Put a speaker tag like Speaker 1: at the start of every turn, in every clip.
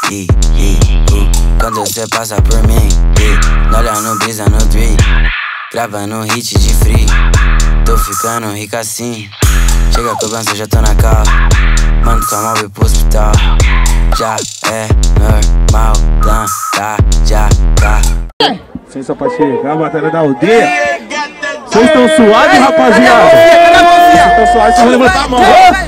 Speaker 1: Quando você passa por mim, olha no brisa no tree, gravando um hit de free. Tô ficando rico assim, chega cobrança, já tô na cal. Mando sua móvel pro hospital. Já é normal, planta, já tá.
Speaker 2: Licença pra chegar, a batalha da aldeia. Vocês estão suaves, rapaziada? Vocês estão suaves, só levantar a mão.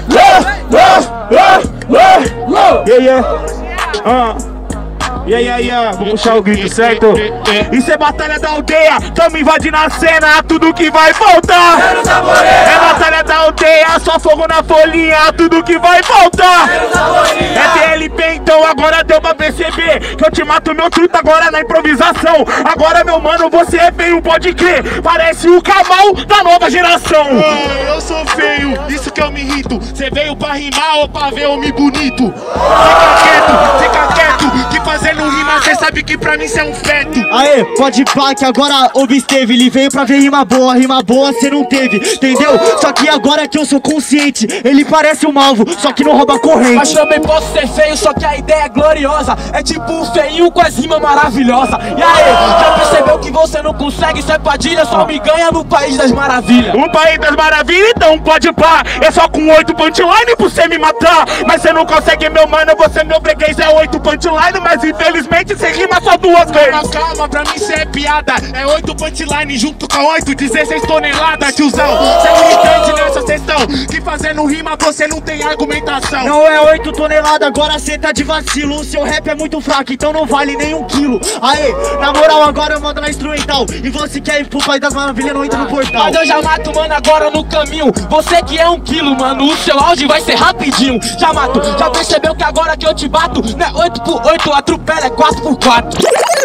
Speaker 2: Vou puxar o grito, certo? Isso é batalha da aldeia, tamo invadindo a cena, tudo que vai voltar. É batalha da aldeia, só fogo na folhinha, tudo que vai voltar. É TLP, então agora deu pra perceber que eu te mato meu truta agora na improvisação. Agora meu mano, você é feio, pode crer, parece o Kamal da nova geração.
Speaker 3: Eu sou feio, isso que eu me irrito. Cê veio pra rimar ou pra ver homem bonito? Fica quieto, que fazendo rima cê sabe que pra mim cê é um feto.
Speaker 4: Aê, pode pá que agora obsteve. Ele veio pra ver rima boa cê não teve, entendeu? Só que agora que eu sou consciente, ele parece um alvo, só que não rouba corrente.
Speaker 5: Mas também posso ser feio, só que a ideia é gloriosa. É tipo um feinho com as rimas maravilhosas. E aí, já percebeu que você não consegue? Isso é Padilha, só me ganha no País das Maravilhas.
Speaker 2: O País das Maravilhas, então pode pá. É só com 8 punchline pra você me matar. Mas você não consegue, meu mano, você me obriguei. É 8 punchline, mas infelizmente você rima só 2 vezes.
Speaker 3: Calma, pra mim cê é piada. É 8 punchline junto com 8, 16 toneladas, tiozão. Cê é um irritante nessa sessão, que fazendo rima você não tem argumentação.
Speaker 4: Não é 8 toneladas, agora cê tá de vacilo. O seu rap é muito fraco, então não vale nem 1 quilo. Aê, na moral agora eu mando na instrumental. E você quer ir pro País das Maravilhas, não entra no portal.
Speaker 5: Mas eu já mato, mano, agora no caminho. Você que é 1 quilo, mano, o seu auge vai ser rapidinho. Já mato, já percebeu que agora que eu te bato não é 8 por 8, atropela, é 4 por 4.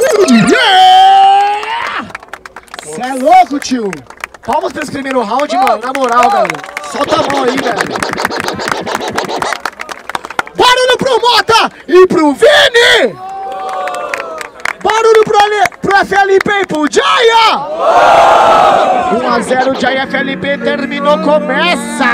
Speaker 6: Cê é louco, tio. Palmas pra esse primeiro round, mano, na moral, velho. Solta a mão aí, velho. Barulho pro Mota e pro Vini! Barulho pro FLP e pro Jaya! 1-0, Jaya FLP terminou, começa!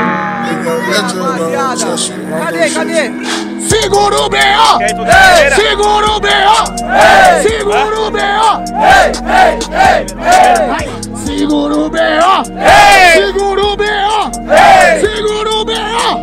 Speaker 6: Cadê? Segura o B.O! Segura o B.O! Segura o B.O! Segura o B.O! Segura o B.O! Segura o B.O!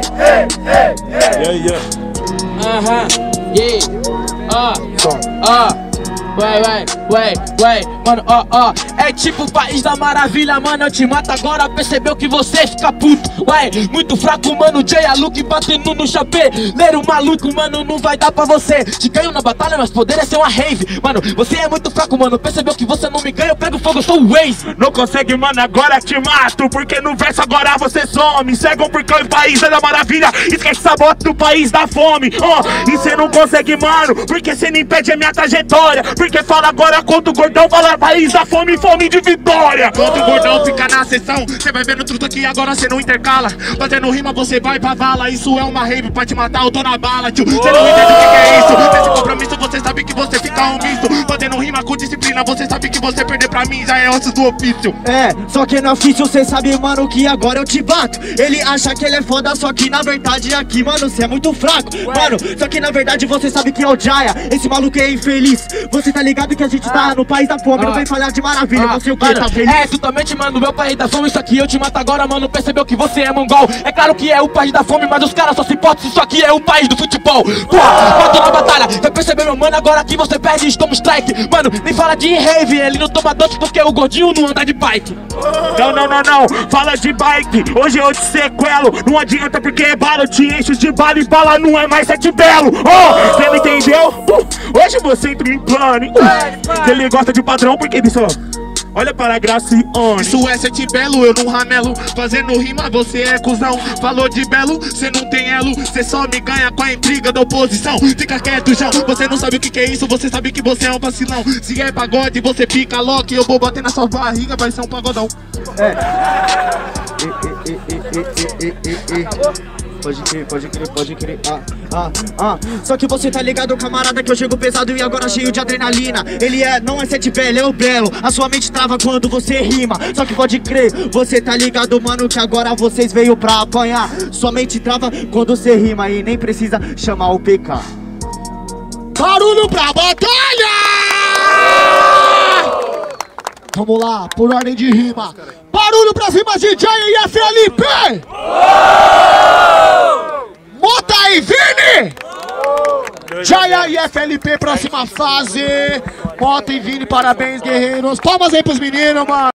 Speaker 5: Mano, é tipo o País da Maravilha, mano, eu te mato agora, percebeu que você fica puto. Ué, muito fraco, mano, Jaya Luke batendo no chapeleiro maluco, mano, não vai dar pra você. Te ganho na batalha, mas poderia ser uma rave. Mano, você é muito fraco, mano, percebeu que você não me ganha, eu pego fogo, eu sou o Waze.
Speaker 2: Não consegue, mano, agora te mato, porque no verso agora você some. Cegam porque o País da Maravilha esquece essa bota do País da Fome. E cê não consegue, mano, porque cê não impede a minha trajetória. Porque fala agora contra o gordão, fala País da Fome, fome de vitória.
Speaker 3: Quando o gordão fica na sessão, cê vai vendo tudo aqui, agora cê não intercala. Fazendo rima você vai pra vala, isso é uma rave pra te matar, eu tô na bala, tio. Cê não entende o que é isso, nesse compromisso você sabe que você fica omisso. Fazendo rima com disciplina, você sabe que você perder pra mim já é osso do ofício.
Speaker 4: É, só que no ofício cê sabe, mano, que agora eu te bato. Ele acha que ele é foda, só que na verdade aqui, mano, cê é muito fraco. Mano, só que na verdade você sabe que é o Jaya, esse maluco é infeliz. Você tá ligado que a gente tá no País da Fome, não vem falhar de maravilha, você o que, tá feliz?
Speaker 5: É, totalmente, mano, meu País da Fome, isso aqui eu te mato agora, mano, percebeu que você é mongol. É claro que é o País da Fome, mas os caras só se importam se isso aqui é o país do futebol. Porra, matou na batalha, vai perceber, meu mano, agora que você perde e toma strike. Mano, nem fala de rave, ele não toma doce porque o gordinho não anda de bike.
Speaker 2: Não, fala de bike, hoje eu te sequelo. Não adianta porque é bala, eu te encho de bala e bala não é mais 7 belo. Cê não entendeu? Hoje você entra em plano. Ele gosta de padrão porque ele só olha para a Graciane.
Speaker 3: Isso é 7 belo, eu não ramelo. Fazendo rima, você é cuzão. Falou de belo, cê não tem elo. Cê só me ganha com a intriga da oposição. Fica quieto, João, você não sabe o que é isso. Você sabe que você é um vacilão. Se é pagode, você fica louco. Eu vou bater na sua barriga, vai ser um pagodão.
Speaker 4: Pode crer. Só que você tá ligado, camarada, que eu chego pesado e agora cheio de adrenalina. Ele não é 7 belo, é o belo. A sua mente trava quando você rima. Só que pode crer, você tá ligado, mano, que agora vocês veio pra apanhar. Sua mente trava quando você rima e nem precisa chamar o PK.
Speaker 6: Barulho pra batalha! Vamos lá, por ordem de rima. Barulho pra cima de Jaya e FLP! Mota e Vini! Jaya e FLP, próxima fase. Mota e Vini, parabéns, guerreiros. Palmas aí pros meninos, mano.